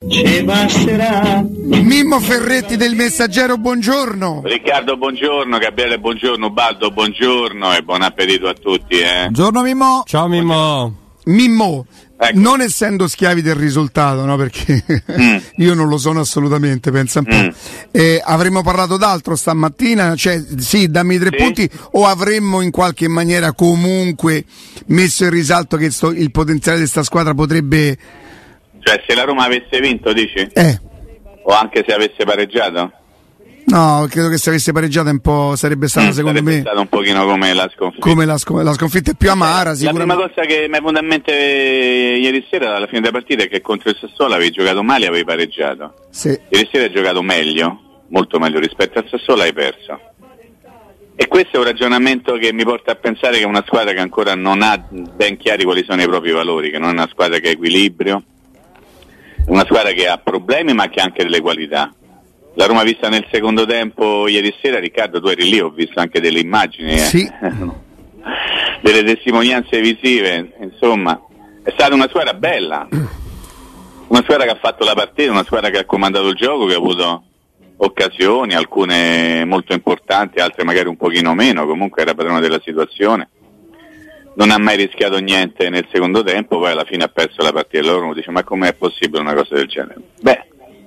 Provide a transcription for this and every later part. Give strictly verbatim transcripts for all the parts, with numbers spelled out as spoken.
Ci passerà. Mimmo Ferretti del Messaggero, buongiorno. Riccardo, buongiorno. Gabriele, buongiorno. Ubaldo, buongiorno e buon appetito a tutti. Eh. Buongiorno Mimmo. Ciao Mimmo. Mimmo, ecco. Non essendo schiavi del risultato, no? Perché mm. io non lo sono assolutamente, pensa un po'. Mm. Eh, avremmo parlato d'altro stamattina, cioè sì, dammi tre sì. punti, o avremmo in qualche maniera comunque messo in risalto che sto, il potenziale di questa squadra potrebbe... Cioè se la Roma avesse vinto, dici? Eh. O anche se avesse pareggiato? No, credo che se avesse pareggiato un po' sarebbe stata, mm, secondo sarebbe me, stata un pochino come la sconfitta. Come la, sc- la sconfitta è più amara, la sicuramente. La prima cosa che mi è venuta in mente ieri sera alla fine della partita è che contro il Sassuolo avevi giocato male e avevi pareggiato. Sì. Ieri sera hai giocato meglio, molto meglio rispetto al Sassuolo, hai perso. E questo è un ragionamento che mi porta a pensare che è una squadra che ancora non ha ben chiari quali sono i propri valori, che non è una squadra che ha equilibrio, è una squadra che ha problemi ma che ha anche delle qualità. La Roma vista nel secondo tempo ieri sera, Riccardo, tu eri lì, ho visto anche delle immagini, sì. eh, delle testimonianze visive, insomma, è stata una squadra bella, una squadra che ha fatto la partita, una squadra che ha comandato il gioco, che ha avuto occasioni, alcune molto importanti, altre magari un pochino meno, comunque era padrona della situazione, non ha mai rischiato niente nel secondo tempo, poi alla fine ha perso la partita. Allora uno dice, ma com'è possibile una cosa del genere? Beh,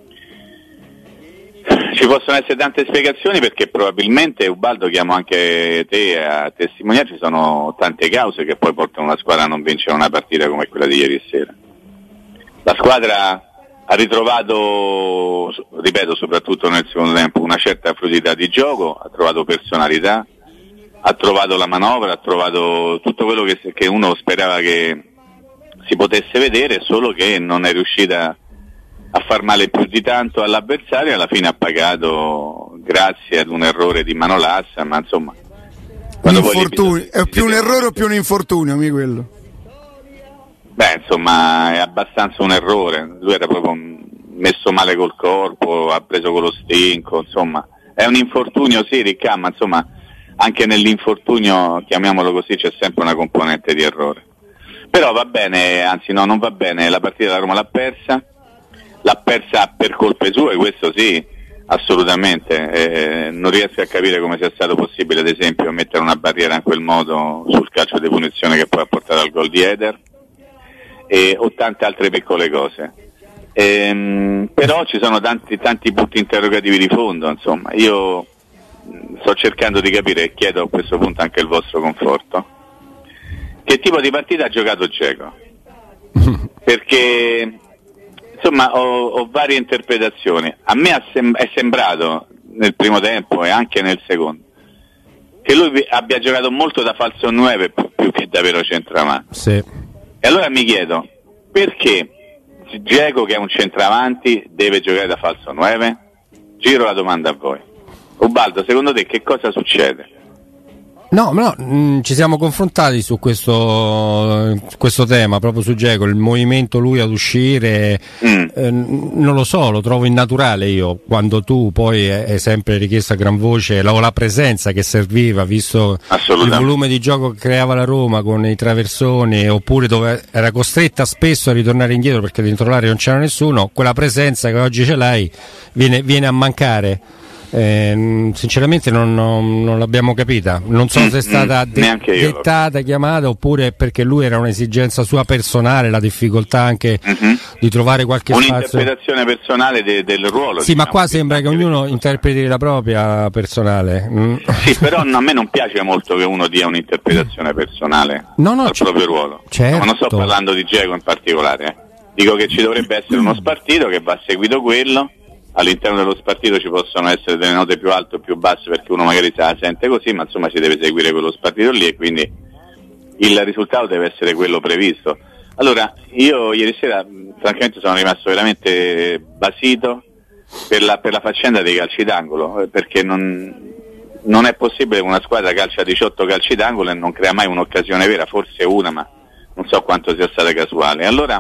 ci possono essere tante spiegazioni, perché probabilmente, Ubaldo, chiamo anche te a testimoniare, ci sono tante cause che poi portano una squadra a non vincere una partita come quella di ieri sera. La squadra ha ritrovato, ripeto, soprattutto nel secondo tempo, una certa fluidità di gioco, ha trovato personalità, ha trovato la manovra, ha trovato tutto quello che, che uno sperava che si potesse vedere, solo che non è riuscita a far male più di tanto all'avversario, e alla fine ha pagato grazie ad un errore di Manolassa, ma insomma, un infortunio, è più un errore o più un infortunio, mi quello? Beh, insomma, è abbastanza un errore, lui era proprio messo male col corpo, ha preso con lo stinco, insomma, è un infortunio sì, Riccardo, ma insomma anche nell'infortunio, chiamiamolo così, c'è sempre una componente di errore. Però va bene, anzi no, non va bene, la partita la Roma l'ha persa, l'ha persa per colpe sue, questo sì, assolutamente. Eh, non riesco a capire come sia stato possibile, ad esempio, mettere una barriera in quel modo sul calcio di punizione che poi ha portato al gol di Eder, e, o tante altre piccole cose. Ehm, però ci sono tanti, tanti punti interrogativi di fondo, insomma. Io sto cercando di capire, e chiedo a questo punto anche il vostro conforto, che tipo di partita ha giocato Dzeko? Perché insomma ho, ho varie interpretazioni. A me ha sem- è sembrato nel primo tempo e anche nel secondo che lui abbia giocato molto da falso nove più, più che da vero centravanti. Sì. E allora mi chiedo, perché Dzeko, che è un centravanti, deve giocare da falso nove? Giro la domanda a voi. Ubaldo, secondo te che cosa succede? No, no, mh, ci siamo confrontati su questo, questo tema, proprio su Dzeko, il movimento lui ad uscire, mm. eh, non lo so, lo trovo innaturale io, quando tu poi è, è sempre richiesto a gran voce la, la presenza che serviva, visto il volume di gioco che creava la Roma con i traversoni, oppure dove era costretta spesso a ritornare indietro perché dentro l'area non c'era nessuno, quella presenza che oggi ce l'hai viene, viene a mancare. Eh, sinceramente non, non, non l'abbiamo capita, non so mm, se è stata mm, de- dettata, chiamata, oppure perché lui era un'esigenza sua personale, la difficoltà anche mm-hmm. di trovare qualche un'interpretazione spazio. personale de- del ruolo. Sì, diciamo, ma qua sembra che ognuno interpreti la propria personale. Mm. Sì, però a me non piace molto che uno dia un'interpretazione personale no, no, al c- proprio ruolo. Certo. No, non sto parlando di Dzeko in particolare, eh. Dico che ci dovrebbe essere uno spartito, che va seguito quello. All'interno dello spartito ci possono essere delle note più alte o più basse, perché uno magari se la sente così, ma insomma si deve seguire quello spartito lì, e quindi il risultato deve essere quello previsto. Allora, io ieri sera francamente sono rimasto veramente basito per la, per la faccenda dei calci d'angolo, perché non, non è possibile che una squadra calcia diciotto calci d'angolo e non crea mai un'occasione vera, forse una, ma non so quanto sia stata casuale. Allora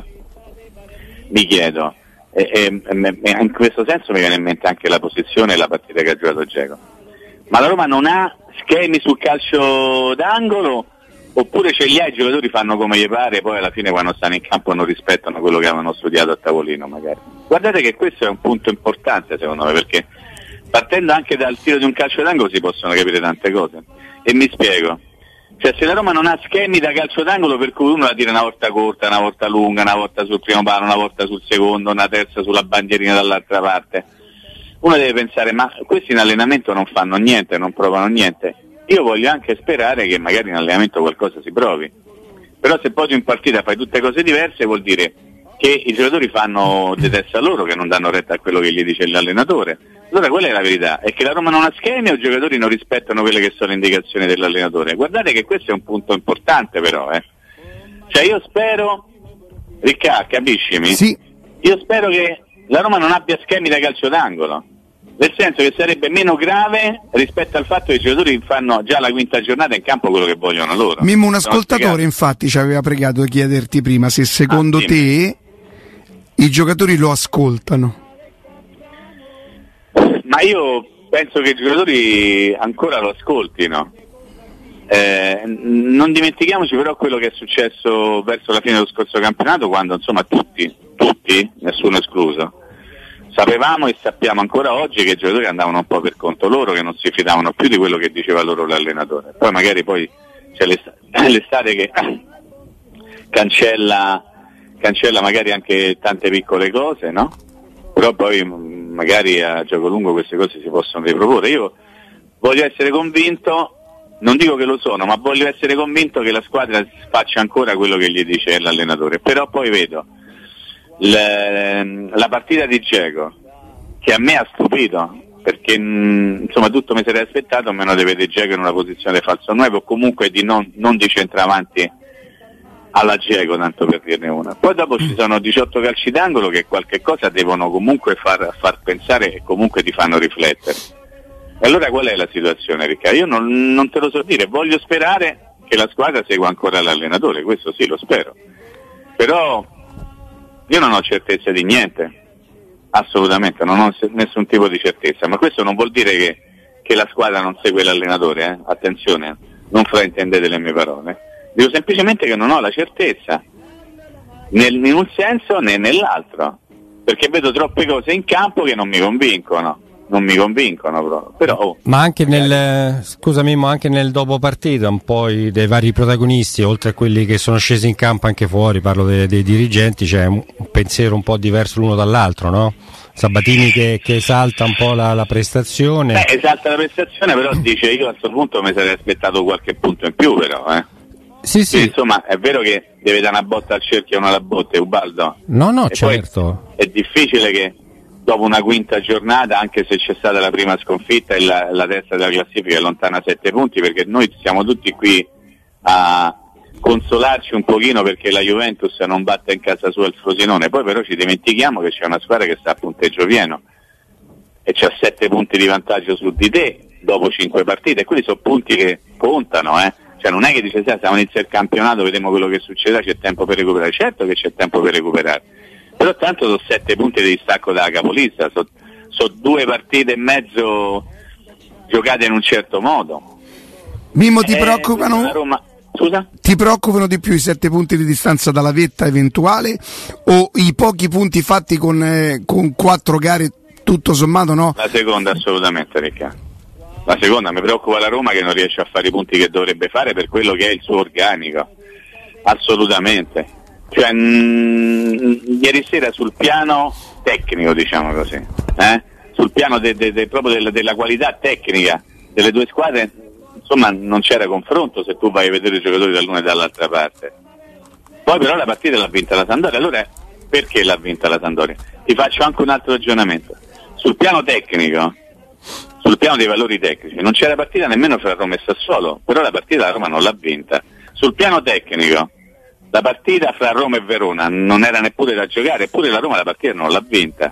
mi chiedo, E, e, e in questo senso mi viene in mente anche la posizione e la partita che ha giocato Dzeko. Ma la Roma non ha schemi sul calcio d'angolo, oppure ce li ha, i giocatori fanno come gli pare e poi alla fine quando stanno in campo non rispettano quello che avevano studiato a tavolino magari? Guardate che questo è un punto importante secondo me, perché partendo anche dal tiro di un calcio d'angolo si possono capire tante cose. E mi spiego. Cioè, se la Roma non ha schemi da calcio d'angolo per cui uno la tira una volta corta, una volta lunga, una volta sul primo palo, una volta sul secondo, una terza sulla bandierina dall'altra parte, uno deve pensare, ma questi in allenamento non fanno niente, non provano niente. Io voglio anche sperare che magari in allenamento qualcosa si provi, però se poi in partita fai tutte cose diverse vuol dire che i giocatori fanno di testa loro, che non danno retta a quello che gli dice l'allenatore. Allora quella è la verità, è che la Roma non ha schemi o i giocatori non rispettano quelle che sono le indicazioni dell'allenatore. Guardate che questo è un punto importante però, eh. Cioè io spero, Riccardo, capiscimi? Sì. Io spero che la Roma non abbia schemi da calcio d'angolo, nel senso che sarebbe meno grave rispetto al fatto che i giocatori fanno già la quinta giornata in campo quello che vogliono loro. Mimmo, un ascoltatore infatti ci aveva pregato di chiederti prima se secondo ah, te i giocatori lo ascoltano. Ma io penso che i giocatori ancora lo ascoltino. Eh, non dimentichiamoci però quello che è successo verso la fine dello scorso campionato, quando insomma tutti, tutti, nessuno escluso, sapevamo e sappiamo ancora oggi che i giocatori andavano un po' per conto loro, che non si fidavano più di quello che diceva loro l'allenatore. Poi magari poi c'è l'estate, l'estate che cancella, cancella magari anche tante piccole cose, no? Però poi magari a gioco lungo queste cose si possono riproporre. Io voglio essere convinto, non dico che lo sono, ma voglio essere convinto che la squadra faccia ancora quello che gli dice l'allenatore. Però poi vedo le, la partita di Dzeko, che a me ha stupito, perché mh, insomma tutto mi sarei aspettato, a meno di vedere Dzeko in una posizione di falso nuovo, o comunque di non, non di centravanti alla Dzeko, tanto per dirne una. Poi dopo ci sono diciotto calci d'angolo che qualche cosa devono comunque far, far pensare e comunque ti fanno riflettere. E allora qual è la situazione, Riccardo? Io non, non te lo so dire, voglio sperare che la squadra segua ancora l'allenatore, questo sì, lo spero. Però io non ho certezza di niente, assolutamente, non ho nessun tipo di certezza, ma questo non vuol dire che, che la squadra non segue l'allenatore, eh? Attenzione, non fraintendete le mie parole. Dico semplicemente che non ho la certezza nel, in un senso né nell'altro, perché vedo troppe cose in campo che non mi convincono, non mi convincono proprio. Però, oh, ma anche nel, scusami, ma anche nel dopo partita un po' i, dei vari protagonisti, oltre a quelli che sono scesi in campo anche fuori, parlo dei, dei dirigenti, c'è un, un pensiero un po' diverso l'uno dall'altro, no? Sabatini che, che esalta un po' la, la prestazione. Beh, esalta la prestazione, però dice io a questo punto mi sarei aspettato qualche punto in più, però, eh. Sì, sì. Insomma, è vero che deve dare una botta al cerchio e non alla botte, Ubaldo. No, no, e certo. È difficile che dopo una quinta giornata, anche se c'è stata la prima sconfitta e la, la terza della classifica è lontana sette punti, perché noi siamo tutti qui a consolarci un pochino perché la Juventus non batte in casa sua il Frosinone, poi però ci dimentichiamo che c'è una squadra che sta a punteggio pieno e c'ha sette punti di vantaggio su di te dopo cinque partite, e quelli sono punti che contano, eh. Cioè non è che dice siamo inizia il campionato, vediamo quello che succederà, c'è tempo per recuperare. Certo che c'è tempo per recuperare, però tanto sono sette punti di distacco dalla capolista, sono so due partite e mezzo giocate in un certo modo. Mimmo, ti eh, preoccupano? Roma... Scusa? Ti preoccupano di più i sette punti di distanza dalla vetta eventuale o i pochi punti fatti con, eh, con quattro gare tutto sommato, no? La seconda assolutamente, Riccardo. La seconda, mi preoccupa la Roma che non riesce a fare i punti che dovrebbe fare per quello che è il suo organico, assolutamente. Cioè, mh, ieri sera sul piano tecnico, diciamo così, eh? sul piano de, de, de, proprio de, della qualità tecnica delle due squadre, insomma non c'era confronto se tu vai a vedere i giocatori dall'una e dall'altra parte. Poi però la partita l'ha vinta la Sampdoria, allora perché l'ha vinta la Sampdoria? Ti faccio anche un altro ragionamento. Sul piano tecnico, sul piano dei valori tecnici, non c'era partita nemmeno fra Roma e Sassuolo, però la partita la Roma non l'ha vinta. Sul piano tecnico, la partita fra Roma e Verona non era neppure da giocare, eppure la Roma la partita non l'ha vinta.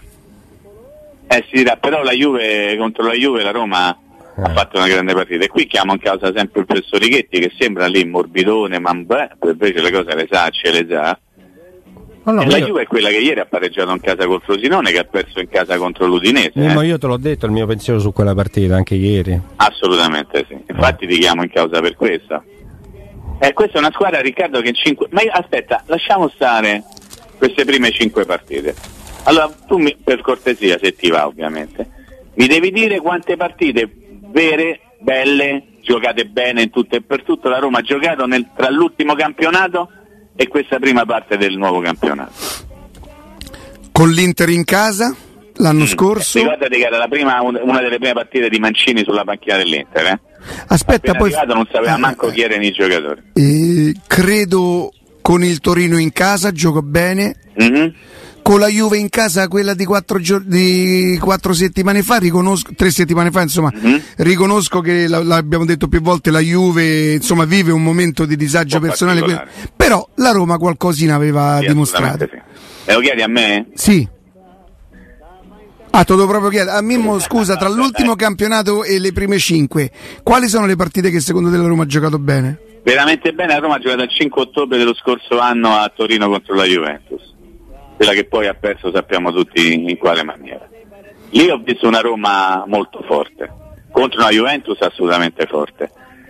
Eh si dirà, però la Juve contro la Juve la Roma eh. ha fatto una grande partita, e qui chiamo in causa sempre il professor Righetti che sembra lì morbidone, ma beh, invece le cose le sa, ce le sa. Allora, e la io... Juve è quella che ieri ha pareggiato in casa col Frosinone, che ha perso in casa contro l'Udinese. No, eh. io te l'ho detto il mio pensiero su quella partita anche ieri. Assolutamente sì, infatti eh. ti chiamo in causa per questo. E eh, questa è una squadra, Riccardo, che in cinque... Ma io, aspetta, lasciamo stare queste prime cinque partite. Allora, tu mi, per cortesia, se ti va ovviamente, mi devi dire quante partite vere, belle, giocate bene in tutto e per tutto la Roma ha giocato nel, tra l'ultimo campionato e questa prima parte del nuovo campionato. Con l'Inter in casa l'anno mm. scorso. Ricordati che era la prima, una delle prime partite di Mancini sulla panchina dell'Inter, eh? Aspetta, appena poi arrivato non sapeva manco chi erano i giocatori. Eh, credo con il Torino in casa gioco bene. Mm-hmm. Con la Juve in casa, quella di quattro, giorni, di quattro settimane fa, riconosco, tre settimane fa, insomma, mm-hmm. riconosco che la, l'abbiamo detto più volte, la Juve insomma vive un momento di disagio personale, però la Roma qualcosina aveva sì, dimostrato. Sì. Me lo chiedi a me? Sì. Ah, te lo devo proprio chiedere. A Mimmo, scusa, tra l'ultimo campionato e le prime cinque, quali sono le partite che secondo te la Roma ha giocato bene? Veramente bene, la Roma ha giocato il cinque ottobre dello scorso anno a Torino contro la Juventus. Quella che poi ha perso sappiamo tutti in quale maniera. Lì ho visto una Roma molto forte, contro una Juventus assolutamente forte.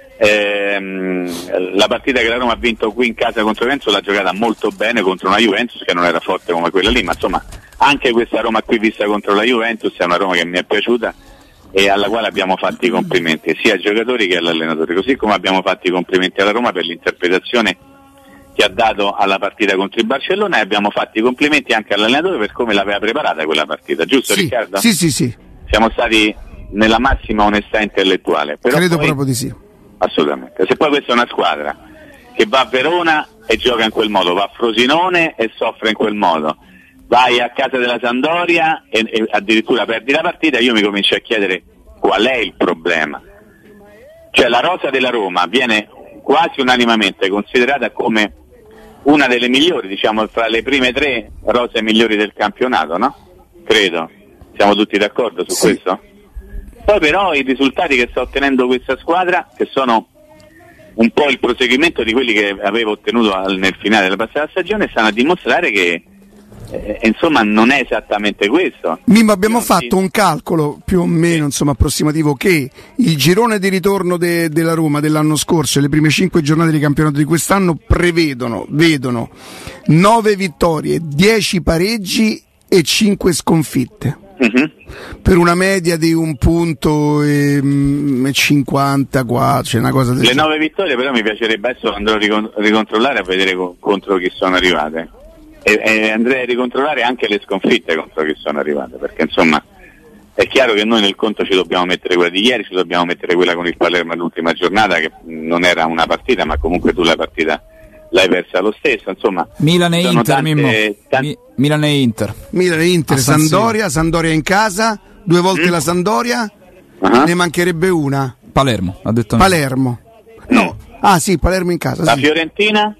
Ehm, la partita che la Roma ha vinto qui in casa contro Juventus l'ha giocata molto bene contro una Juventus che non era forte come quella lì, ma insomma anche questa Roma qui vista contro la Juventus è una Roma che mi è piaciuta e alla quale abbiamo fatto i complimenti sia ai giocatori che all'allenatore, così come abbiamo fatto i complimenti alla Roma per l'interpretazione che ha dato alla partita contro il Barcellona e abbiamo fatto i complimenti anche all'allenatore per come l'aveva preparata quella partita, giusto sì, Riccardo? Sì, sì, sì. Siamo stati nella massima onestà intellettuale. Però credo poi, proprio di sì. Assolutamente. Se poi questa è una squadra che va a Verona e gioca in quel modo, va a Frosinone e soffre in quel modo, vai a casa della Sampdoria e, e addirittura perdi la partita, io mi comincio a chiedere qual è il problema. Cioè la rosa della Roma viene quasi unanimemente considerata come una delle migliori, diciamo fra le prime tre rose migliori del campionato, no? Credo. Siamo tutti d'accordo su sì. questo? Poi però i risultati che sta ottenendo questa squadra, che sono un po' il proseguimento di quelli che aveva ottenuto al, nel finale della passata stagione, stanno a dimostrare che eh, insomma non è esattamente questo. Mimmo, abbiamo Io fatto un calcolo più o meno insomma approssimativo che il girone di ritorno de, della Roma dell'anno scorso e le prime cinque giornate di campionato di quest'anno prevedono, vedono nove vittorie, dieci pareggi e cinque sconfitte. Mm-hmm. Per una media di un punto e, e cinquantaquattro, cioè una cosa del le nove vittorie però mi piacerebbe, adesso andrò a ricon- ricontrollare a vedere co- contro chi sono arrivate e, e andrei a ricontrollare anche le sconfitte contro chi sono arrivate, perché insomma è chiaro che noi nel conto ci dobbiamo mettere quella di ieri, ci dobbiamo mettere quella con il Palermo all'ultima giornata che non era una partita ma comunque tu la partita l'hai persa lo stesso, insomma. Milan e Inter, tante, Mimmo. Tante... Mi, Milan e Inter. Milan e Inter, Sampdoria, Sampdoria in casa, due volte mm. la Sampdoria, uh-huh. ne mancherebbe una. Palermo, ha detto Palermo. No. Mm. Ah sì, Palermo in casa. La sì. Fiorentina?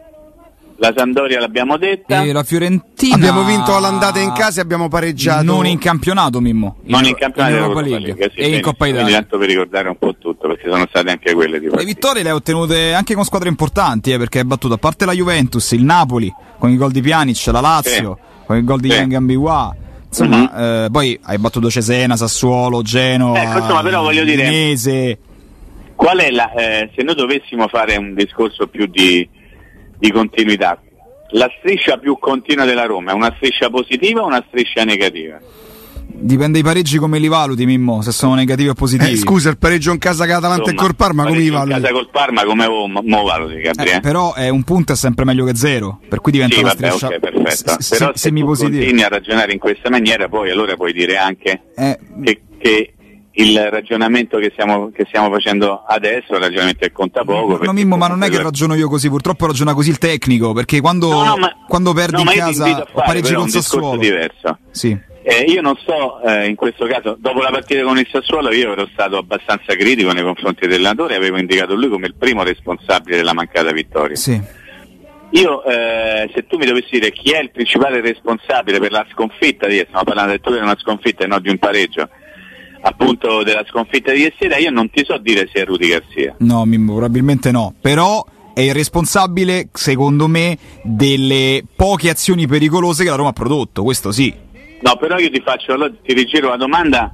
La Sampdoria l'abbiamo detta. E la Fiorentina abbiamo vinto all'andata in casa e abbiamo pareggiato. Non in campionato, Mimmo. Non in, in campionato in Europa League, League sì, e in Coppa Italia. Tanto per ricordare un po' tutto, perché sono state anche quelle di le vittorie le ha ottenute anche con squadre importanti, eh, perché hai battuto a parte la Juventus, il Napoli con il gol di Pjanic, la Lazio sì. con il gol di sì. Yang Ambiwa. Insomma, mm-hmm. eh, poi hai battuto Cesena, Sassuolo, Genoa, ecco, insomma, però voglio dire, Udinese. Qual è la eh, se noi dovessimo fare un discorso più di, di continuità, la striscia più continua della Roma è una striscia positiva o una striscia negativa? Dipende dai pareggi come li valuti, Mimmo, se sono negativi o positivi. Eh, scusa, il pareggio in casa con Atalanta e col Parma come li valuti? In casa col Parma come mo, mo valuti, Gabriele? Eh, però è un punto è sempre meglio che zero, per cui diventa sì, una vabbè, striscia okay, perfetto. S- però se, se tu continui a ragionare in questa maniera, poi allora puoi dire anche eh, che, che il ragionamento che stiamo, che stiamo facendo adesso è un ragionamento che conta poco. No, Mimmo, ma non è che ragiono io così, purtroppo ragiona così il tecnico, perché quando, no, no, ma, quando perdi no, in casa o pareggi con Sassuolo diverso. Sì. Eh, io non so, eh, in questo caso, dopo la partita con il Sassuolo io ero stato abbastanza critico nei confronti dell'allenatore e avevo indicato lui come il primo responsabile della mancata vittoria. Sì. Io, eh, se tu mi dovessi dire chi è il principale responsabile per la sconfitta di ieri, stiamo parlando addirittura di una sconfitta e non di un pareggio, appunto della sconfitta di ieri sera, io non ti so dire se è Rudy Garcia. No, Mimmo, probabilmente no, però è il responsabile, secondo me, delle poche azioni pericolose che la Roma ha prodotto, questo sì. No, però io ti faccio, allora ti rigiro la domanda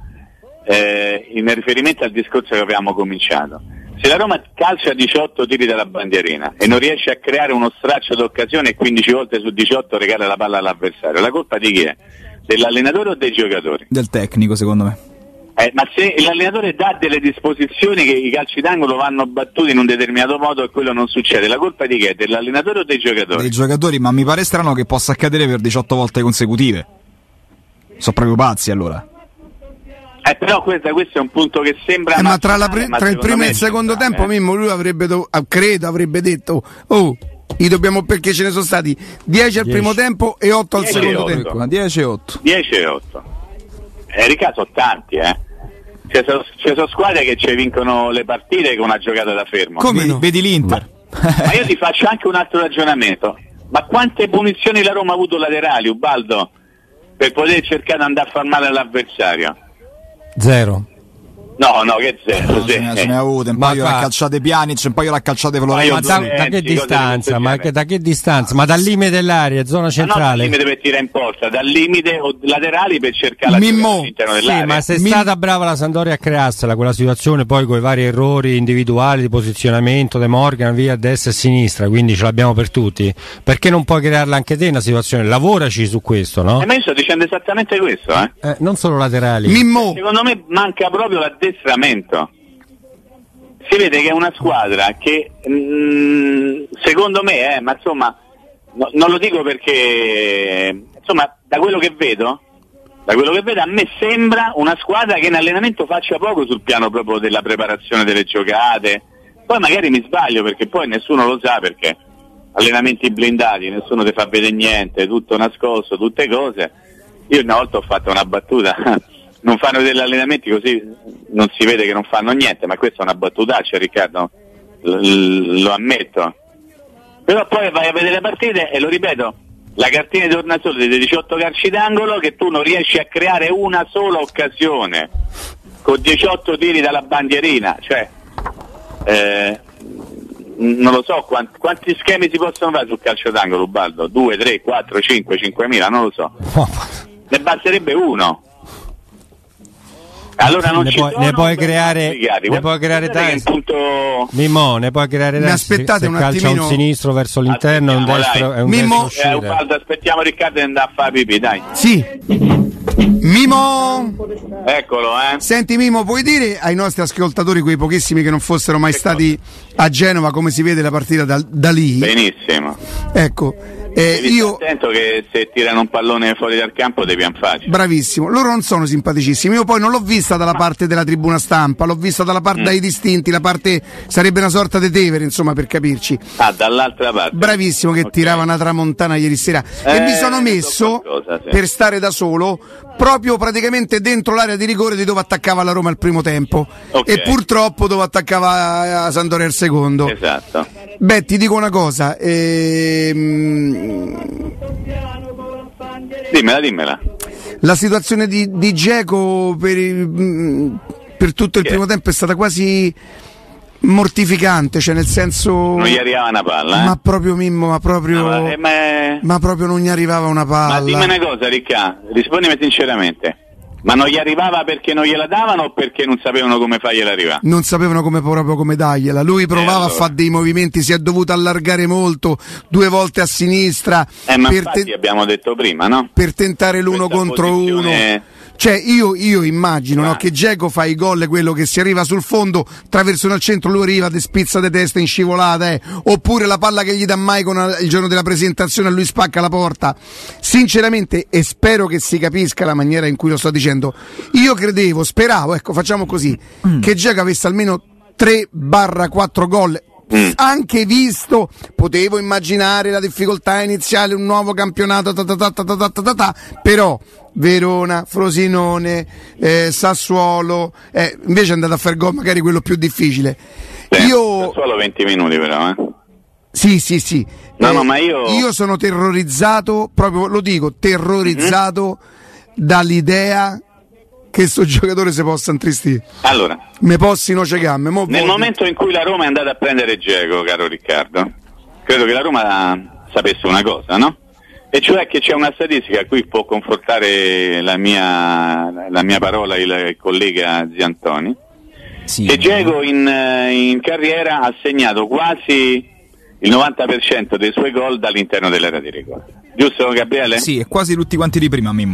eh, in riferimento al discorso che avevamo cominciato. Se la Roma calcia diciotto tiri dalla bandierina e non riesce a creare uno straccio d'occasione e quindici volte su diciotto regala la palla all'avversario, la colpa di chi è? Dell'allenatore o dei giocatori? Del tecnico, secondo me. Eh, ma se l'allenatore dà delle disposizioni che i calci d'angolo vanno battuti in un determinato modo e quello non succede, la colpa di chi è? Dell'allenatore o dei giocatori? Dei giocatori, ma mi pare strano che possa accadere per diciotto volte consecutive. Sono proprio pazzi allora. Eh, però questo, questo è un punto che sembra... Eh, ma tra, la pre- ma tra il primo e il secondo tempo, eh. Mimmo, lui avrebbe, do- credo, avrebbe detto, oh, i dobbiamo, perché ce ne sono stati dieci al primo tempo e otto al secondo tempo. dieci e otto. dieci e otto. Eh, Riccardo, sono tanti, eh. Ci sono, ci sono squadre che ci vincono le partite con una giocata da fermo. Come no? Vedi l'Inter. Ma, ma io ti faccio anche un altro ragionamento. Ma quante punizioni la Roma ha avuto laterali, Ubaldo, per poter cercare di andare a far male all'avversario? Zero. No, no, che zero. No, se ne, se ne ha avute, un paio l'ha calciate Pjanic, un paio l'ha calciate Florenzi. Ma da, da che distanza? Ma che, da che distanza? Ma dal limite dell'area, zona centrale? Ma no, dal limite per tirare in porta, dal limite o laterali per cercare la Mimmo. all'interno sì, dell'area. ma se è Mim- stata brava la Sampdoria a crearsela quella situazione, poi con i vari errori individuali di posizionamento De Morgan via a destra e a sinistra, quindi ce l'abbiamo per tutti. Perché non puoi crearla anche te una situazione? Lavoraci su questo, no? Eh, ma io sto dicendo esattamente questo, eh. eh non solo laterali. Mimmo. Secondo me manca proprio l'addestramento. Si vede che è una squadra che mh, secondo me, eh, ma insomma, no, non lo dico perché, insomma, da quello che vedo, da quello che vedo a me sembra una squadra che in allenamento faccia poco sul piano proprio della preparazione delle giocate. Poi magari mi sbaglio perché poi nessuno lo sa, perché allenamenti blindati, nessuno ti fa vedere niente, tutto nascosto, tutte cose. Io una volta ho fatto una battuta. Non fanno degli allenamenti così non si vede che non fanno niente, ma questa è una battutaccia, Riccardo, L- lo ammetto. Però poi vai a vedere le partite e lo ripeto, la cartina di tornasole dei diciotto calci d'angolo che tu non riesci a creare una sola occasione con diciotto tiri dalla bandierina, cioè eh, non lo so quanti, quanti schemi si possono fare sul calcio d'angolo, Ubaldo? due, tre, quattro, cinque, cinquemila, non lo so. Ne basterebbe uno. Allora non ne, ci puoi, sono, ne puoi creare ne puoi creare tanti punto... Mimmo, ne puoi creare tanti. Mi aspettate se un calcia attimino. un sinistro verso l'interno e un destro, è un Mimmo, destro eh, Ubaldo, aspettiamo Riccardo e andare a fare pipì, dai. Sì. Mimo. Eccolo, eh. Senti Mimo, puoi dire ai nostri ascoltatori, quei pochissimi che non fossero mai che stati cosa? A Genova, come si vede la partita da, da lì? Benissimo. Ecco. Eh, io attento che se tirano un pallone fuori dal campo devi in faccia. Bravissimo, loro non sono simpaticissimi. Io poi non l'ho vista dalla parte della tribuna stampa, l'ho vista dalla parte mm. dai distinti, la parte sarebbe una sorta di Tevere, insomma, per capirci. Ah, dall'altra parte. Bravissimo, che okay. tirava una tramontana ieri sera. Eh, e mi sono messo qualcosa, sì. per stare da solo proprio praticamente dentro l'area di rigore di dove attaccava la Roma al primo tempo okay. e purtroppo dove attaccava la Sampdoria al secondo. Esatto. Beh, ti dico una cosa, ehm... dimmela, dimmela. La situazione di, di Dzeko per, per tutto il che? primo tempo è stata quasi mortificante, cioè nel senso non gli arrivava una palla, eh? ma proprio Mimmo, ma proprio no, ma, ma... ma proprio non gli arrivava una palla. Ma dimmi una cosa, Ricca, rispondimi sinceramente. Ma non gli arrivava perché non gliela davano o perché non sapevano come fargliela arrivare? Non sapevano come, proprio come dargliela. Lui provava eh, allora. a fare dei movimenti, si è dovuto allargare molto, due volte a sinistra. Eh, ma per infatti te- abbiamo detto prima, no? Per tentare l'uno Questa contro posizione... uno. Cioè io, io immagino no, che Dzeko fa i gol, quello che si arriva sul fondo, traversano al centro, lui arriva, de spizza de testa in scivolata, eh. Oppure la palla che gli dà Maicon il giorno della presentazione, lui spacca la porta. Sinceramente, e spero che si capisca la maniera in cui lo sto dicendo, io credevo, speravo, ecco, facciamo così, mm. che Dzeko avesse almeno tre quattro gol. Mm. Anche visto, potevo immaginare la difficoltà iniziale, un nuovo campionato, ta ta ta ta ta ta ta ta, però Verona, Frosinone, eh, Sassuolo, eh, invece è andato a fare gol magari quello più difficile. Sì, io solo venti minuti però, eh. Sì, sì, sì. No, eh, no, ma io... io sono terrorizzato, proprio lo dico, terrorizzato mm-hmm. dall'idea che sto giocatore si possa intristire. Allora, me possino cecare. Nel voglio. momento in cui la Roma è andata a prendere Dzeko, caro Riccardo, credo che la Roma sapesse una cosa, no? E cioè che c'è una statistica a cui può confortare la mia, la mia parola il, il collega Ziantoni, sì, che Dzeko in, in carriera ha segnato quasi il novanta per cento dei suoi gol dall'interno dell'area di rigore. Giusto, Gabriele? Sì, e quasi tutti quanti di prima, Mimmo.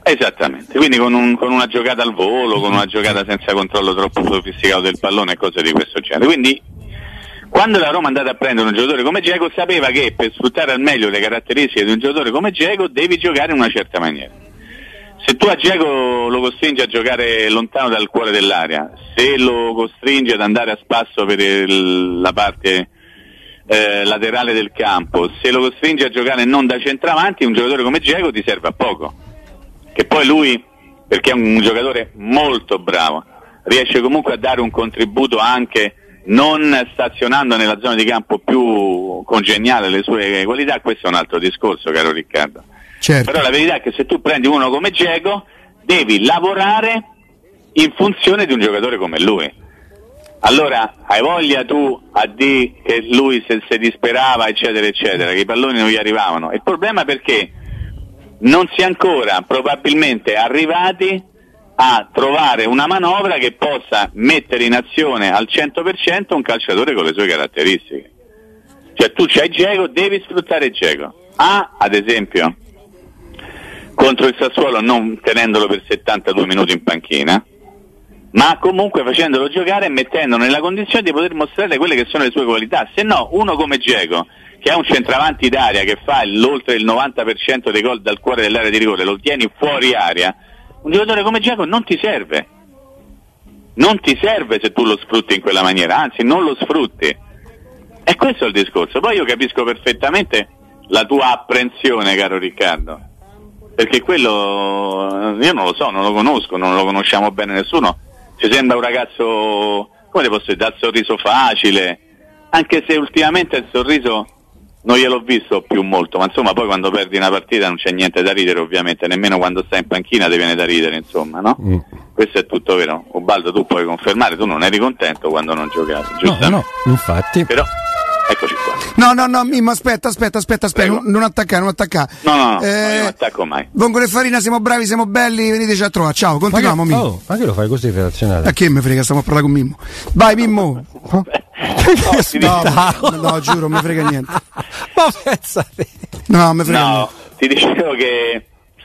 Esattamente, quindi con, un, con una giocata al volo, con una giocata senza controllo troppo sofisticato del pallone e cose di questo genere. Quindi quando la Roma è andata a prendere un giocatore come Dzeko sapeva che per sfruttare al meglio le caratteristiche di un giocatore come Dzeko devi giocare in una certa maniera. Se tu a Dzeko lo costringi a giocare lontano dal cuore dell'area, se lo costringi ad andare a spasso per il, la parte eh, laterale del campo, se lo costringi a giocare non da centravanti, un giocatore come Dzeko ti serve a poco. Che poi lui, perché è un giocatore molto bravo, riesce comunque a dare un contributo anche non stazionando nella zona di campo più congeniale alle sue qualità. Questo è un altro discorso, caro Riccardo. Certo. Però la verità è che se tu prendi uno come Dzeko devi lavorare in funzione di un giocatore come lui. Allora hai voglia tu a dire che lui se, se disperava eccetera eccetera, che i palloni non gli arrivavano. Il problema è perché non si è ancora probabilmente arrivati a trovare una manovra che possa mettere in azione al cento per cento un calciatore con le sue caratteristiche. Cioè tu c'hai Dzeko, devi sfruttare Dzeko. A, ad esempio, contro il Sassuolo non tenendolo per settantadue minuti in panchina, ma comunque facendolo giocare e mettendolo nella condizione di poter mostrare quelle che sono le sue qualità. Se no, uno come Dzeko, che è un centravanti d'aria che fa l'oltre il novanta per cento dei gol dal cuore dell'area di rigore, lo tieni fuori area, un giocatore come Dzeko non ti serve. Non ti serve se tu lo sfrutti in quella maniera, anzi non lo sfrutti. E questo è il discorso. Poi io capisco perfettamente la tua apprensione, caro Riccardo, perché quello io non lo so, non lo conosco, non lo conosciamo bene nessuno. Ci sembra un ragazzo, come ti posso dire, dal sorriso facile, anche se ultimamente il sorriso non gliel'ho visto più molto, ma insomma poi quando perdi una partita non c'è niente da ridere ovviamente, nemmeno quando stai in panchina ti viene da ridere, insomma, no? Mm. Questo è tutto vero. Ubaldo, tu puoi confermare, tu non eri contento quando non giocavi, giusto? No, no, infatti. Però eccoci qua. No, no, no, Mimmo, aspetta, aspetta, aspetta, aspetta, non, non attaccare, non attaccare. No, no, no, eh, no, io non attacco mai. Vongole e Farina, siamo bravi, siamo belli, veniteci a trovare. Ciao, continuiamo, ma che, Mimmo. oh, ma che lo fai così, fedazionale? A che me frega, stiamo a parlare con Mimmo. Vai, Mimmo. No, no, no, no, giuro, non mi frega niente. Ma pensate. No, mi frega no, niente. ti dicevo che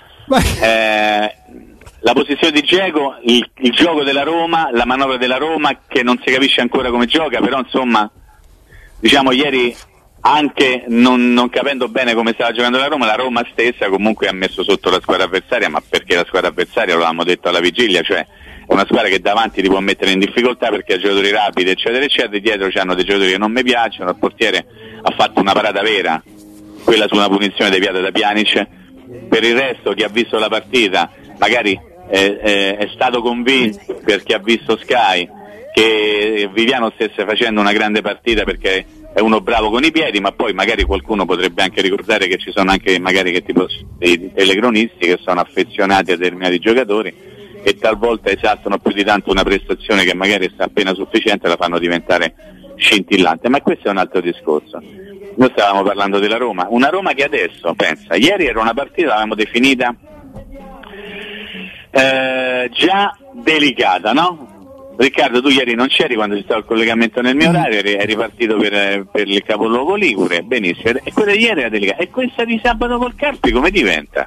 eh, la posizione di Dzeko, il, il gioco della Roma, la manovra della Roma, che non si capisce ancora come gioca, però insomma, diciamo ieri, anche non, non capendo bene come stava giocando la Roma, la Roma stessa comunque ha messo sotto la squadra avversaria, ma perché la squadra avversaria, lo avevamo detto alla vigilia, cioè è una squadra che davanti ti può mettere in difficoltà perché ha giocatori rapidi eccetera eccetera, dietro c'hanno dei giocatori che non mi piacciono, il portiere ha fatto una parata vera, quella su una punizione deviata da Pjanic. Per il resto chi ha visto la partita magari è, è, è stato convinto, perché ha visto Sky, che Viviano stesse facendo una grande partita perché è uno bravo con i piedi, ma poi magari qualcuno potrebbe anche ricordare che ci sono anche magari che tipo dei telecronisti che sono affezionati a determinati giocatori e talvolta esaltano più di tanto una prestazione che magari sta appena sufficiente e la fanno diventare scintillante, ma questo è un altro discorso. Noi stavamo parlando della Roma, una Roma che adesso, pensa, ieri era una partita, l'avevamo definita eh, già delicata, no? Riccardo, tu ieri non c'eri quando ci stava il collegamento nel mio orario, eri, eri partito per, per il capoluogo Ligure, benissimo, e quella di ieri era delicata, e questa di sabato col Carpi come diventa?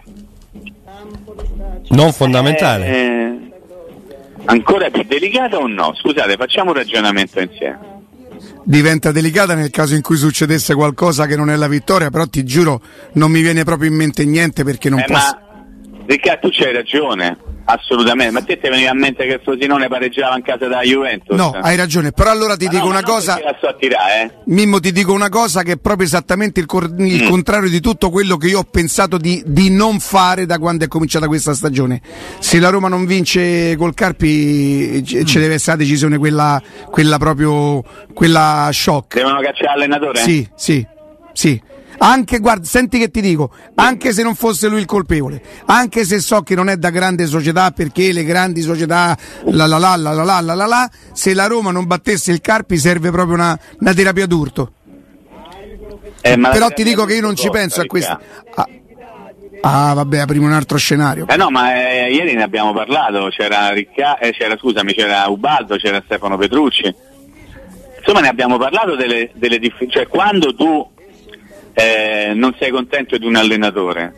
Non fondamentale. Eh, eh, ancora più delicata o no? Scusate, facciamo un ragionamento insieme. Diventa delicata nel caso in cui succedesse qualcosa che non è la vittoria, però ti giuro non mi viene proprio in mente niente perché non eh, posso. Ma Riccardo, tu c'hai ragione, assolutamente, ma te ti veniva in mente che il Frosinone pareggiava in casa della Juventus? No, hai ragione, però allora ti ma dico no, una ma cosa. La so tirare, eh? Mimmo, ti dico una cosa che è proprio esattamente il, cor- il mm. contrario di tutto quello che io ho pensato di, di non fare da quando è cominciata questa stagione. Se la Roma non vince col Carpi c- mm. ci deve essere la decisione quella, quella proprio quella shock. Devono cacciare l'allenatore? Sì, sì, sì. Anche, guarda, senti che ti dico, anche se non fosse lui il colpevole, anche se so che non è da grande società, perché le grandi società la la la la la la la la la, se la Roma non battesse il Carpi serve proprio una, una terapia d'urto. Eh, però ti dico che io non ci penso a questo. Ah, ah vabbè, apriamo un altro scenario. Eh no, ma eh, ieri ne abbiamo parlato, c'era Ricca- eh, c'era scusami, c'era Ubaldo, c'era Stefano Petrucci. Insomma, ne abbiamo parlato delle, delle difficoltà, cioè quando tu Eh, non sei contento di un allenatore,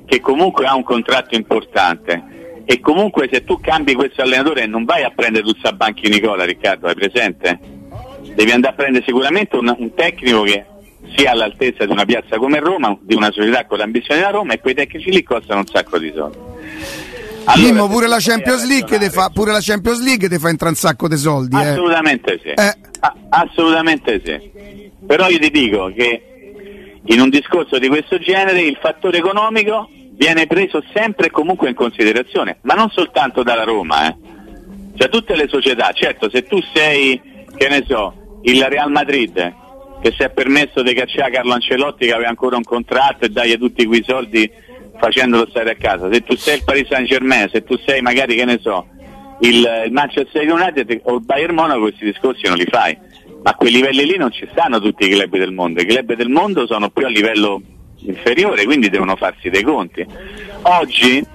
che comunque ha un contratto importante, e comunque se tu cambi questo allenatore non vai a prendere Tuzzabanchi Nicola, Riccardo, hai presente? Devi andare a prendere sicuramente un, un tecnico che sia all'altezza di una piazza come Roma, di una società con l'ambizione della Roma, e quei tecnici lì costano un sacco di soldi. Allora, Mimmo, pure la Champions League te fa, pure la Champions League ti fa entrare un sacco di soldi. Assolutamente eh. sì. Eh. A- assolutamente sì. Però io ti dico che in un discorso di questo genere il fattore economico viene preso sempre e comunque in considerazione, ma non soltanto dalla Roma, eh. Cioè tutte le società. Certo, se tu sei, che ne so, il Real Madrid, che si è permesso di cacciare Carlo Ancelotti che aveva ancora un contratto e dargli tutti quei soldi facendolo stare a casa, se tu sei il Paris Saint Germain, se tu sei magari, che ne so, il, il Manchester United o il Bayern Monaco, questi discorsi non li fai, ma a quei livelli lì non ci stanno tutti i club del mondo, i club del mondo sono più a livello inferiore, quindi devono farsi dei conti. Oggi,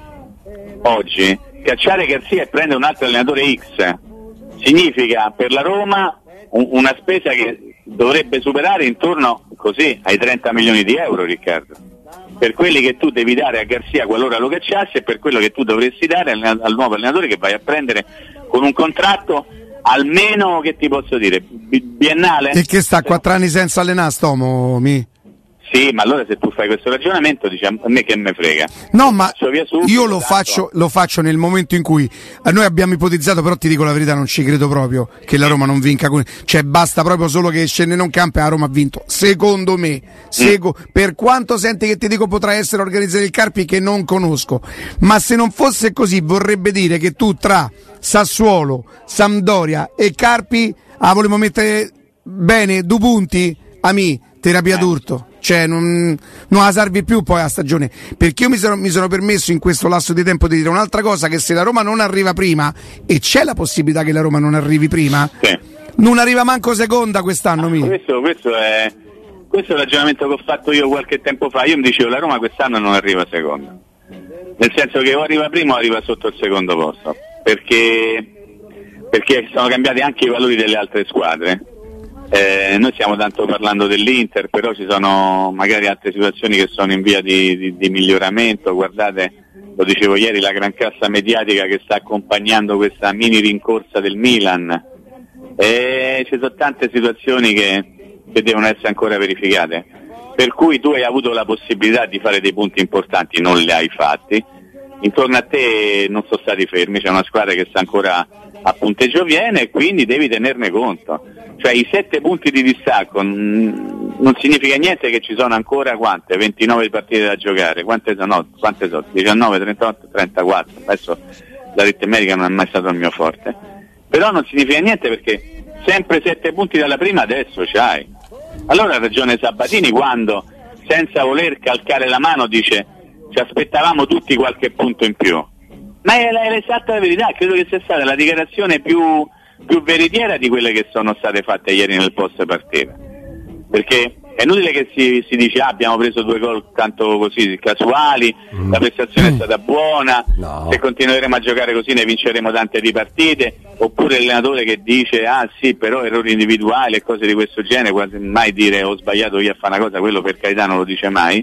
oggi cacciare Garzia e prendere un altro allenatore X significa per la Roma un, una spesa che dovrebbe superare intorno così ai trenta milioni di euro, Riccardo, per quelli che tu devi dare a Garzia qualora lo cacciassi e per quello che tu dovresti dare al, al nuovo allenatore che vai a prendere con un contratto almeno, che ti posso dire, biennale. E che sta quattro anni senza allenare, Stomo, mi? Sì, ma allora se tu fai questo ragionamento, diciamo, a me che me frega. No, ma subito, io lo tanto... faccio, lo faccio nel momento in cui a noi abbiamo ipotizzato, però ti dico la verità, non ci credo proprio che la Roma non vinca con... cioè basta proprio solo che scende non campa e la Roma ha vinto, secondo me. Sego... Mm. Per quanto senti che ti dico potrà essere organizzato il Carpi, che non conosco, ma se non fosse così vorrebbe dire che tu tra Sassuolo, Sampdoria e Carpi ah, volevo mettere bene due punti a me, terapia eh. d'urto. Cioè non, non la salvi più poi la stagione, perché io mi sono, mi sono permesso in questo lasso di tempo di dire un'altra cosa, che se la Roma non arriva prima, e c'è la possibilità che la Roma non arrivi prima, sì. non arriva manco seconda quest'anno. Ah, mi. Questo, questo, è, questo è il ragionamento che ho fatto io qualche tempo fa. Io mi dicevo la Roma quest'anno non arriva seconda, nel senso che o arriva prima o arriva sotto il secondo posto, perché, perché sono cambiati anche i valori delle altre squadre. Eh, noi stiamo tanto parlando dell'Inter, però ci sono magari altre situazioni che sono in via di, di, di miglioramento. Guardate, lo dicevo ieri, la gran cassa mediatica che sta accompagnando questa mini rincorsa del Milan, e ci sono tante situazioni che, che devono essere ancora verificate, per cui tu hai avuto la possibilità di fare dei punti importanti, non li hai fatti. Intorno a te non sono stati fermi, c'è una squadra che sta ancora a punteggio pieno e quindi devi tenerne conto. Cioè i sette punti di distacco mh, non significa niente, che ci sono ancora quante? ventinove partite da giocare, quante sono? No, quante sono? diciannove, trentotto, trentaquattro, adesso l'aritmetica non è mai stato il mio forte, però non significa niente, perché sempre sette punti dalla prima adesso c'hai. Allora ha ragione Sabatini quando, senza voler calcare la mano, dice ci aspettavamo tutti qualche punto in più, ma è, è l'esatta verità. Credo che sia stata la dichiarazione più più veritiera di quelle che sono state fatte ieri nel post partita, perché è inutile che si, si dice ah, abbiamo preso due gol tanto così casuali, mm. la prestazione è stata buona, no. se continueremo a giocare così ne vinceremo tante di partite, oppure l'allenatore che dice ah sì però errori individuali e cose di questo genere, quasi mai dire ho sbagliato io a fare una cosa, quello per carità non lo dice mai.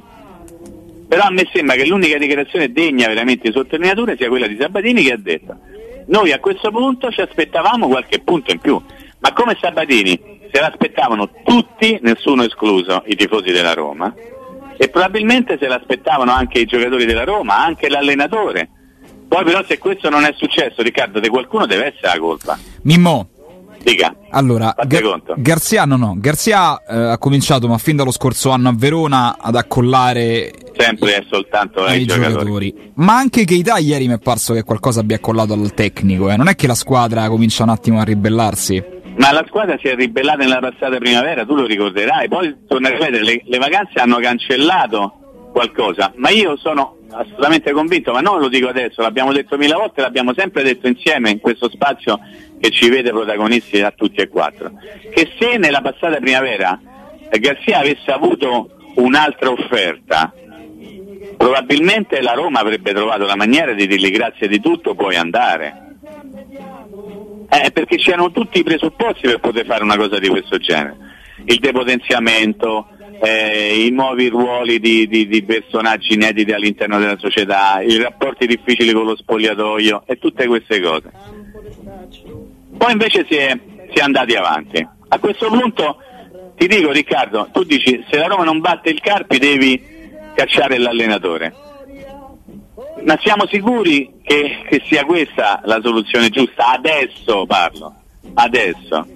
Però a me sembra che l'unica dichiarazione degna veramente di sottolineatura sia quella di Sabatini, che ha detto noi a questo punto ci aspettavamo qualche punto in più, ma come Sabatini se l'aspettavano tutti, nessuno escluso i tifosi della Roma, e probabilmente se l'aspettavano anche i giocatori della Roma, anche l'allenatore. Poi però se questo non è successo, Riccardo, di qualcuno deve essere la colpa. Mimmo, dica. Allora, Gar- Garzia no no, Garzia eh, ha cominciato, ma fin dallo scorso anno a Verona, ad accollare sempre e soltanto ai giocatori. giocatori. Ma anche Keita ieri mi è parso che qualcosa abbia accollato al tecnico, eh. Non è che la squadra comincia un attimo a ribellarsi? Ma la squadra si è ribellata nella passata primavera, tu lo ricorderai, poi torna a ripetere, le, le vacanze hanno cancellato qualcosa, ma io sono assolutamente convinto, ma non lo dico adesso, l'abbiamo detto mille volte, l'abbiamo sempre detto insieme in questo spazio che ci vede protagonisti a tutti e quattro, che se nella passata primavera Garzia avesse avuto un'altra offerta, probabilmente la Roma avrebbe trovato la maniera di dirgli grazie di tutto, puoi andare. Eh, perché c'erano tutti i presupposti per poter fare una cosa di questo genere, il depotenziamento, eh, i nuovi ruoli di, di, di personaggi inediti all'interno della società, i rapporti difficili con lo spogliatoio e tutte queste cose. Poi invece si è, si è andati avanti. A questo punto ti dico, Riccardo, tu dici se la Roma non batte il Carpi devi cacciare l'allenatore, ma siamo sicuri che, che sia questa la soluzione giusta? Adesso parlo, adesso.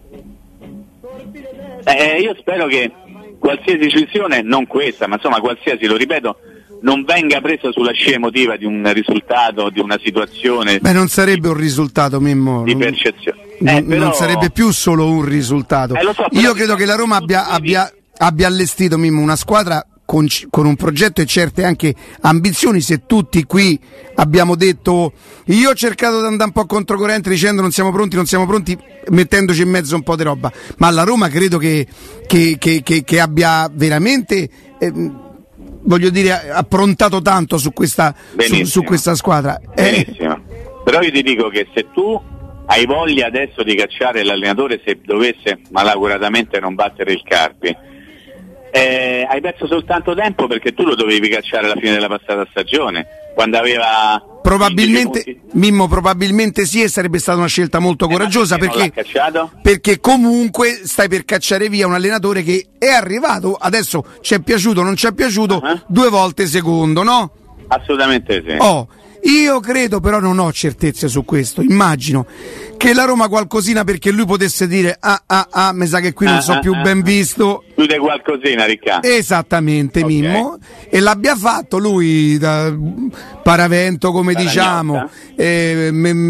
Eh, io spero che qualsiasi decisione, non questa, ma insomma qualsiasi, lo ripeto, non venga presa sulla scia emotiva di un risultato, di una situazione. Beh, non sarebbe un risultato, Mimmo. Di percezione. Non, Eh, però... non sarebbe più solo un risultato. Eh, lo so, Io credo che la Roma abbia, abbia, abbia allestito, Mimmo, una squadra con, con un progetto e certe anche ambizioni. Se tutti qui abbiamo detto, io ho cercato di andare un po' controcorrente dicendo non siamo pronti, non siamo pronti, mettendoci in mezzo un po' di roba, ma la Roma credo che, che, che, che, che abbia veramente eh, voglio dire approntato tanto su questa, su, su questa squadra. Benissimo. Eh. Però io ti dico che se tu hai voglia adesso di cacciare l'allenatore, se dovesse malauguratamente non battere il Carpi, eh, hai perso soltanto tempo, perché tu lo dovevi cacciare alla fine della passata stagione, quando aveva probabilmente Mimmo probabilmente sì, e sarebbe stata una scelta molto coraggiosa, eh, perché, perché, perché comunque stai per cacciare via un allenatore che è arrivato, adesso ci è piaciuto, non ci è piaciuto, uh-huh. due volte secondo, no? Assolutamente sì. Oh, io credo, però non ho certezze su questo, immagino che la Roma qualcosina, perché lui potesse dire ah ah ah, mi sa che qui non ah, so ah, più ah, ben visto. Chiude qualcosina, Riccardo. Esattamente, okay. Mimmo, e l'abbia fatto lui da paravento, come Paragnotta. diciamo, eh,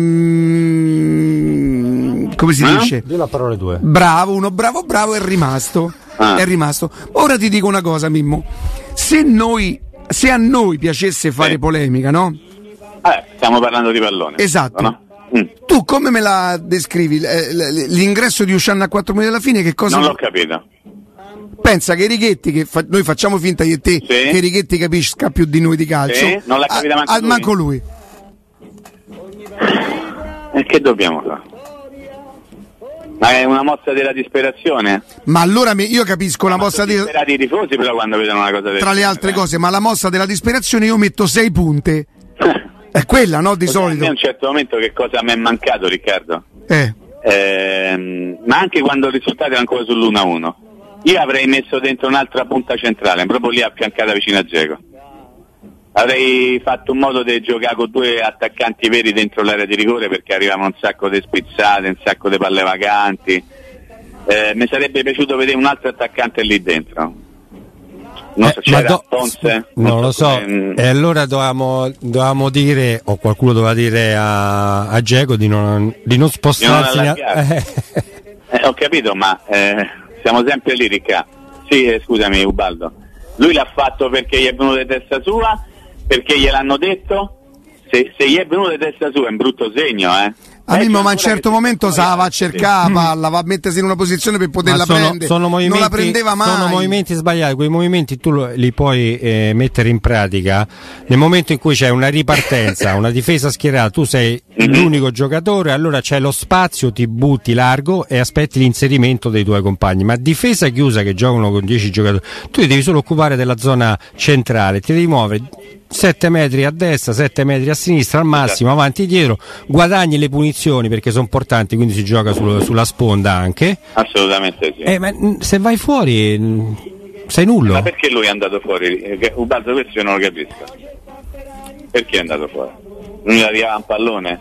mm, come si ah? dice? Dì la parola due. Bravo, uno bravo bravo è rimasto, ah. è rimasto. Ora ti dico una cosa, Mimmo, se noi se a noi piacesse fare sì. polemica, no? Eh, stiamo parlando di pallone. Esatto. No? Mm. Tu come me la descrivi? L'ingresso di Uscianna a quattro minuti alla fine, che cosa? Non l'ho capito. Pensa che Righetti, che fa, noi facciamo finta io e te, sì. che Righetti capisca più di noi di calcio. Sì? Non l'ha capita manco, a, lui. manco lui. E che dobbiamo fare? Ma è una mossa della disperazione? Ma allora io capisco la ma mossa della disperati i tifosi però quando vedono una cosa del tra le altre cose, ma la mossa della disperazione io metto sei punte. È quella, no? Di solito. A un certo momento che cosa mi è mancato, Riccardo? Eh. Eh, ma anche quando il risultato era ancora sull'uno a uno, io avrei messo dentro un'altra punta centrale, proprio lì affiancata vicino a Dzeko. Avrei fatto un modo di giocare con due attaccanti veri dentro l'area di rigore, perché arrivavano un sacco di spizzate, un sacco di palle vacanti. Eh, mi sarebbe piaciuto vedere un altro attaccante lì dentro. Non so, eh, c'era do- Ponce, non, non lo so, come... e allora dovevamo, dovevamo dire, o qualcuno doveva dire a, a Dzeko di non, di non spostarsi. Di non eh. eh, ho capito, ma eh, siamo sempre lì, Ricca. Sì, eh, scusami Ubaldo. Lui l'ha fatto perché gli è venuto di testa sua, perché gliel'hanno detto. Se, se gli è venuto di testa sua è un brutto segno, eh. A Mimmo, ma a un certo momento sa va a cercare la palla, va a mettersi in una posizione per poterla sono, prendere. Sono non la prendeva mai. Sono movimenti sbagliati, quei movimenti tu lo, li puoi eh, mettere in pratica nel momento in cui c'è una ripartenza, una difesa schierata, tu sei l'unico giocatore, allora c'è lo spazio, ti butti largo e aspetti l'inserimento dei tuoi compagni. Ma difesa chiusa che giocano con dieci giocatori, tu ti devi solo occupare della zona centrale, ti devi muovere sette metri a destra, sette metri a sinistra al massimo, esatto. Avanti e dietro, guadagni le punizioni perché sono importanti, quindi si gioca sul, sulla sponda anche. Assolutamente sì. Eh, ma se vai fuori sei nullo. Ma perché lui è andato fuori? Ubaldo, questo io non lo capisco. Perché è andato fuori? Non gli arrivava un pallone?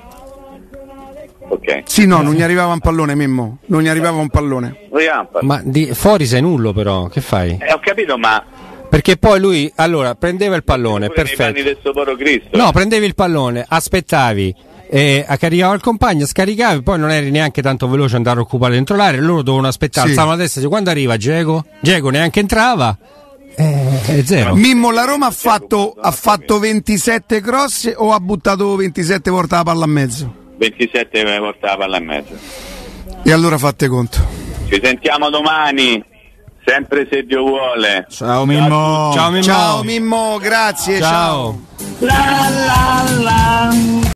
Ok. Sì, no, non gli arrivava un pallone, Mimmo. Non gli arrivava un pallone. Un pallone. Ma di, fuori sei nullo però, che fai? Eh, ho capito, ma perché poi lui, allora, prendeva il pallone, perfetto. Del Soporo Cristo, no, eh. prendevi il pallone, aspettavi, eh, caricava il compagno, scaricavi, poi non eri neanche tanto veloce andare a occupare dentro l'area, loro dovevano aspettare, sì. Stavano a destra, quando arriva Dzeko, Dzeko neanche entrava, eh, è zero. Mimmo, la Roma ha fatto, ha fatto ventisette cross o ha buttato ventisette volte la palla a mezzo? ventisette volte la palla a mezzo. E allora fate conto. Ci sentiamo domani. Sempre se Dio vuole. Ciao Mimmo. Ciao Mimmo. Ciao Mimmo, grazie. Ciao. Ciao. La, la, la.